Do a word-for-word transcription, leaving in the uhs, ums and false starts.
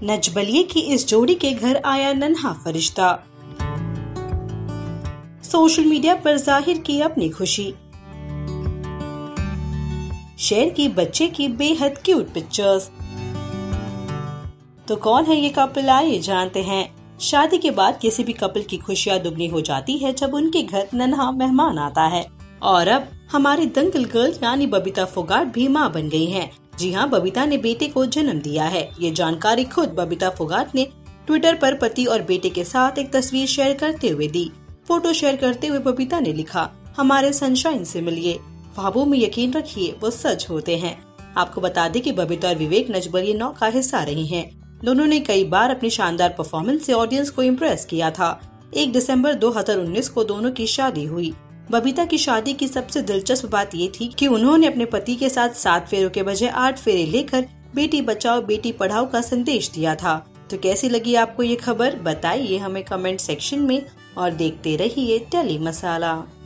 नजबलिए की इस जोड़ी के घर आया नन्हा फरिश्ता। सोशल मीडिया पर जाहिर की अपनी खुशी, शेयर की बच्चे की बेहद क्यूट पिक्चर्स। तो कौन है ये कपल, आइए जानते हैं। शादी के बाद किसी भी कपल की खुशियां दुगनी हो जाती है जब उनके घर नन्हा मेहमान आता है। और अब हमारी दंगल गर्ल यानी बबीता फोगाट भी मां बन गई हैं। जी हां, बबीता ने बेटे को जन्म दिया है। ये जानकारी खुद बबीता फोगाट ने ट्विटर पर पति और बेटे के साथ एक तस्वीर शेयर करते हुए दी। फोटो शेयर करते हुए बबीता ने लिखा, हमारे सनशाइन से मिलिए, ख्वाबों में यकीन रखिए वो सच होते हैं। आपको बता दें कि बबीता और विवेक नजबलिए नौ का हिस्सा रही हैं। दोनों ने कई बार अपनी शानदार परफॉर्मेंस से ऑडियंस को इम्प्रेस किया था। एक दिसंबर दो हज़ार उन्नीस को दोनों की शादी हुई। बबीता की शादी की सबसे दिलचस्प बात ये थी कि उन्होंने अपने पति के साथ सात फेरों के बजाय आठ फेरे लेकर बेटी बचाओ बेटी पढ़ाओ का संदेश दिया था। तो कैसी लगी आपको ये खबर, बताइए हमें कमेंट सेक्शन में और देखते रहिए टेली मसाला।